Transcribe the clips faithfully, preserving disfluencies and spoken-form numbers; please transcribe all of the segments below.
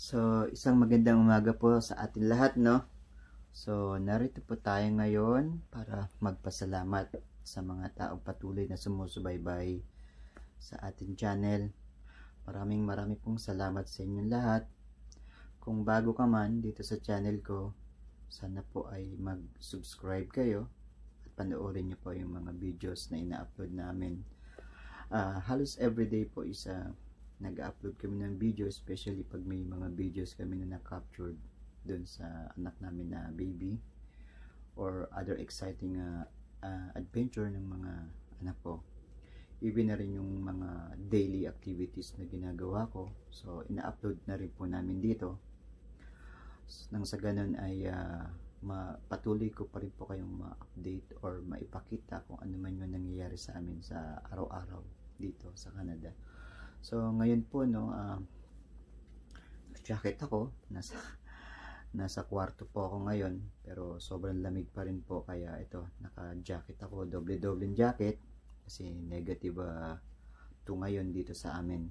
So, isang magandang umaga po sa atin lahat, no? So, narito po tayo ngayon para magpasalamat sa mga taong patuloy na sumusubaybay sa ating channel. Maraming maraming pong salamat sa inyong lahat. Kung bago ka man dito sa channel ko, sana po ay mag-subscribe kayo at panoorin nyo po yung mga videos na ina-upload namin. Uh, halos everyday po isa nag-upload kami ng video, especially pag may mga videos kami na na-captured dun sa anak namin na baby or other exciting uh, uh, adventure ng mga anak ko. Even na rin yung mga daily activities na ginagawa ko, so ina-upload na rin po namin dito nang sa ganun ay uh, mapatuloy ko pa rin po kayong ma-update or maipakita kung ano man yung nangyayari sa amin sa araw-araw dito sa Canada. So ngayon po, no, uh, jacket ako, nasa nasa kwarto po ako ngayon, pero sobrang lamig pa rin po, kaya ito, naka-jacket ako, doble-doble jacket kasi negative uh, to ngayon dito sa amin.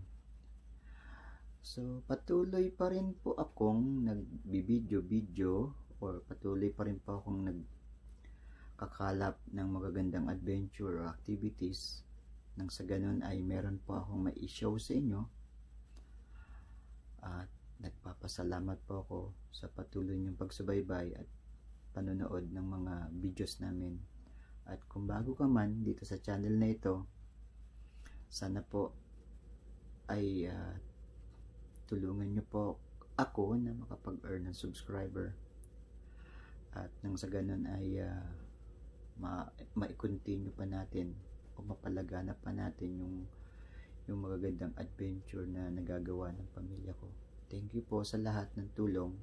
So patuloy pa rin po akong nagbi-video-video or patuloy pa rin po akong nagkakalap ng magagandang adventure or activities. Nang sa ganun ay meron po akong mai-show sa inyo at nagpapasalamat po ako sa patuloy niyong pagsubaybay at panonood ng mga videos namin. At kung bago ka man dito sa channel na ito, sana po ay uh, tulungan niyo po ako na makapag-earn ng subscriber at nang sa ganun ay uh, ma-continue pa natin o mapalaganap pa natin yung yung magagandang adventure na nagagawa ng pamilya ko. Thank you po sa lahat ng tulong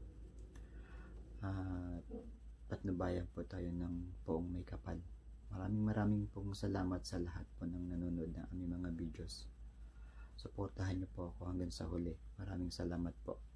at uh, patnubayan po tayo ng poong may kapal. Maraming maraming pong salamat sa lahat po ng nanonood ng aming mga videos. Suportahan niyo po ako hanggang sa huli. Maraming salamat po.